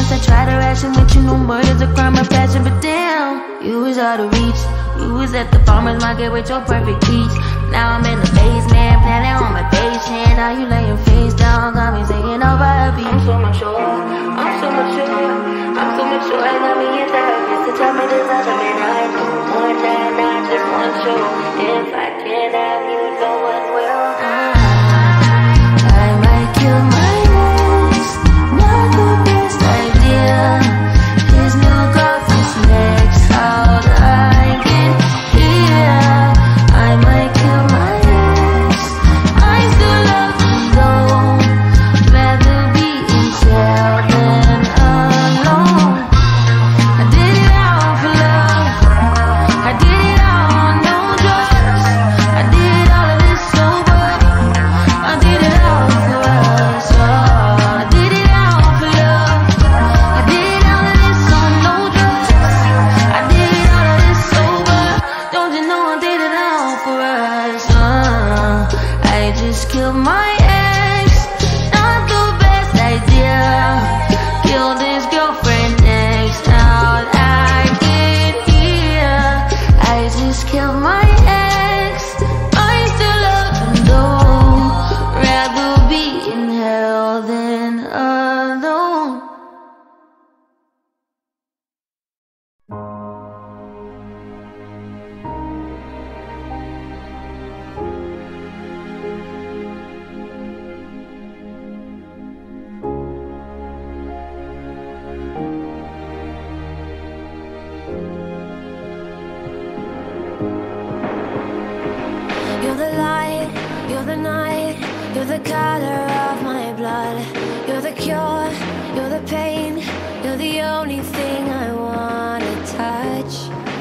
I tried to ration with you, no murder's a crime of passion. But damn, you was out of reach. You was at the farmer's market with your perfect peach. Now I'm in the basement, planning on my patient. Now you laying face down, got me singing over a beat. I'm so mature, I'm so mature, I'm so mature. I got me in therapy to tell me this other man I know more than I just want you. If I can't have you, no one will. I might kill my ex, not the best idea. His new girlfriend's next, how I get here. I might kill my ex, I still love him though. Rather be in jail than alone. I did it all for love, I did it all on no drugs. I did all of this sober, I did it all for us. I did it all for love, I did all of this on no drugs. I did all of this sober, don't you know I did it all for us. I just killed my ex, not the best idea. Killed his girlfriend next, how'd I get here? I just killed my ex, I still love him though. Rather be in hell than alone. You're the light, you're the night, you're the color of my blood. You're the cure, you're the pain, you're the only thing I wanna touch.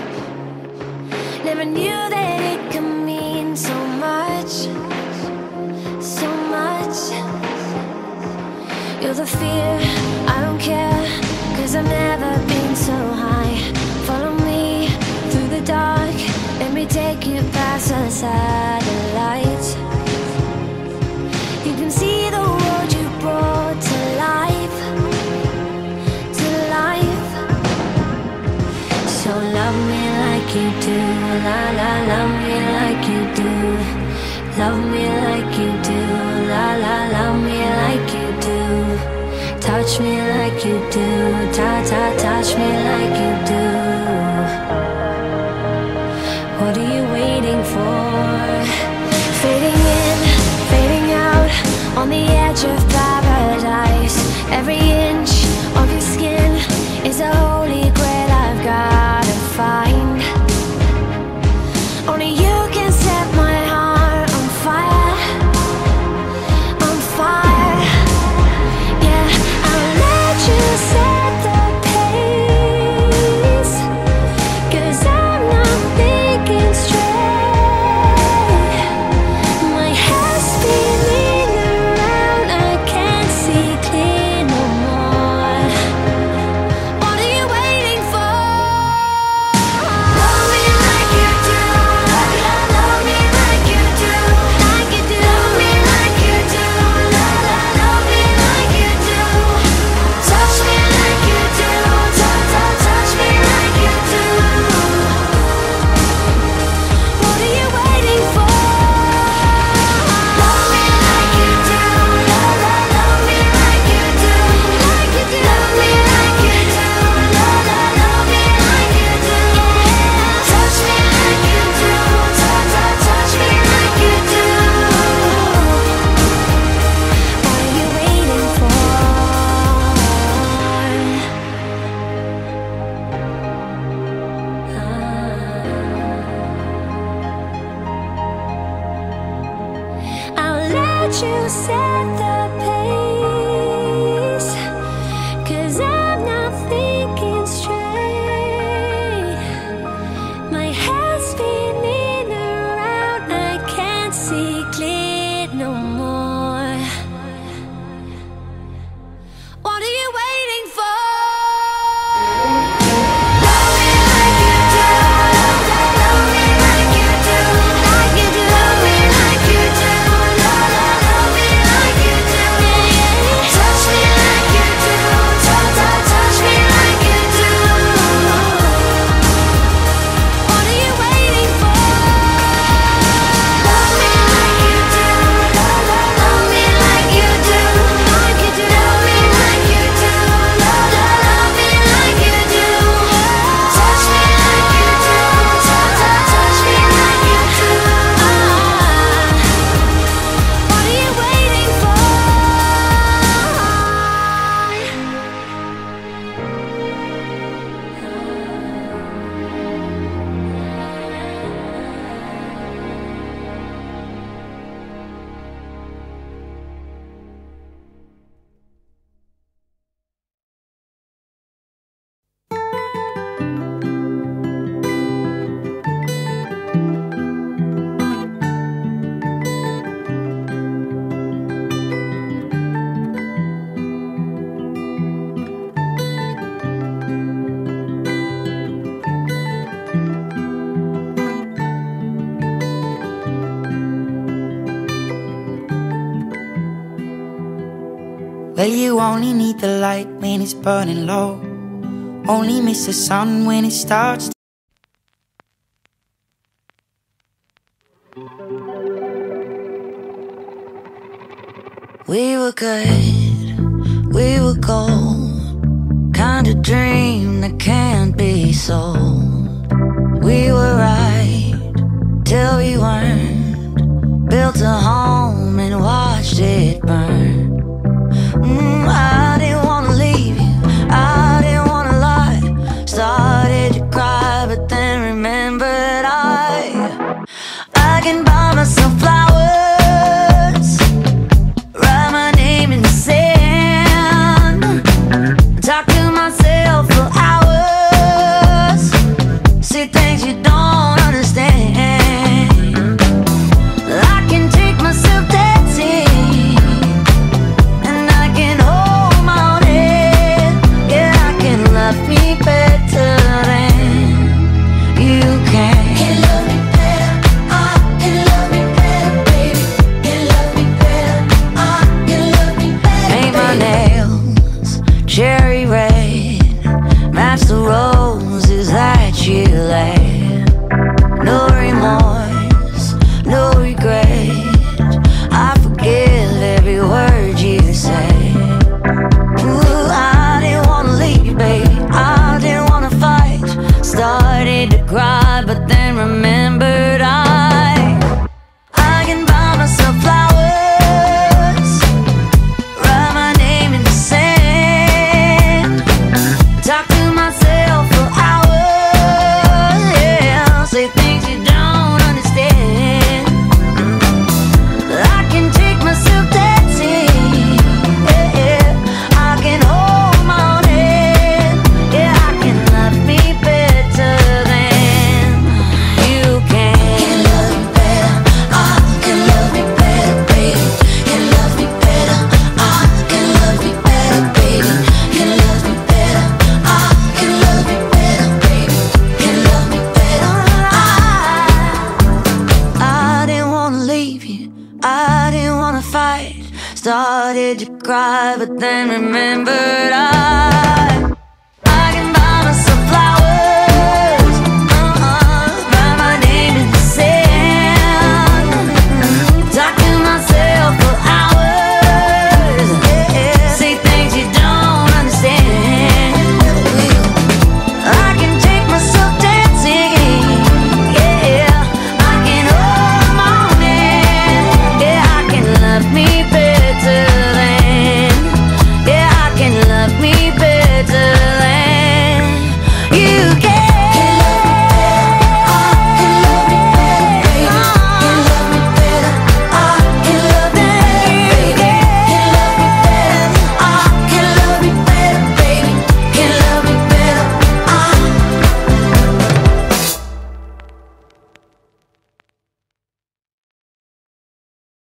Never knew that it could mean so much, so much. You're the fear, I don't care, 'cause I've never been so high. Follow me through the dark, let me take you past the satellites. You can see the world you brought to life, to life. So love me like you do, la la, love me like you do. Love me like you do, la la, love me like you do. Touch me like you do, ta ta, touch me like you do. What are you waiting for? Fading in, fading out, on the edge of paradise. Every inch of your skin is a holy grail I've gotta find. Only you can set my heart on fire, on fire. Yeah, I'll let you set the pace, 'cause I'm not thinking straight. My head's spinning around, I can't see clear no more. What are you waiting for? Love me like you do, love me like you do, like you do. Love me like you do, love me like you do. Touch me like you do, touch me like you do. What are you waiting for? Love me like you do, love me like you do, like you do. Love me like you do, love me like you do. Touch me like you do, touch me like you do. What are you waiting for? I'll let you set the pace, 'cause I'm not thinking straight. My head's spinning around, I can't see clear no more. What are you waiting for? Love me like you do, love me like you do, like you do. Love me like you do, love me like you do. Touch me like you do, touch Well, you only need the light when it's burning low, only miss the sun when it starts. We were good, we were gold, kind of dream that can't be sold. We were right till we weren't, built a home and watched it burn. I didn't wanna leave you, I didn't wanna lie. Started to cry, but then remembered I can buy myself flowers, write my name in the sand, talk to myself for hours, see things you don't understand. I can take myself dancing, and I can hold my own head. Yeah, I can love me better than you can. Can love me better, I can love me better, baby. Can love me better, I can love me better. Paint my nails cherry red, match the roses that you laid. No remorse, no regret, I forgive every word you say. Ooh, I didn't wanna leave you, baby, I didn't wanna fight. Started to cry, but then remembered I can buy myself flowers, write my name in the sand, talk to myself for hours, yeah, say things you don't understand. I can take myself dancing, yeah, I can hold my own head. Yeah, I can love me better than you can. Can love me better, I can love me better, baby. Can love me better, I can love me better, baby. Can love me better, I can love me better, baby. Can love me better, I didn't wanna leave you, I didn't wanna fight. Started to cry, but then remembered